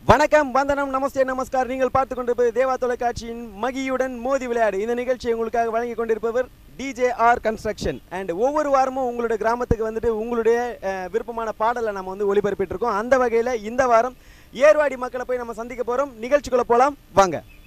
வணக்கம், வந்தனம், நமஸ்தே, நமஸ்கார். நீங்கள் பார்த்து கொண்டிருப்பது தேவா தொலைக்காட்சியின் மகியுடன் மோதி விளையாடு. இந்த நிகழ்ச்சியை உங்களுக்காக வழங்கி கொண்டிருப்பவர் DJR கன்ஸ்ட்ரக்ஷன். அண்ட் ஒவ்வொரு வாரமும் உங்களுடைய கிராமத்துக்கு வந்துட்டு உங்களுடைய விருப்பமான பாடலை நம்ம வந்து ஒளிபரப்பிட்டு இருக்கோம். அந்த வகையில் இந்த வாரம் ஏர்வாடி மக்களை போய் நம்ம சந்திக்க போகிறோம். நிகழ்ச்சிக்குள்ளே போகலாம் வாங்க.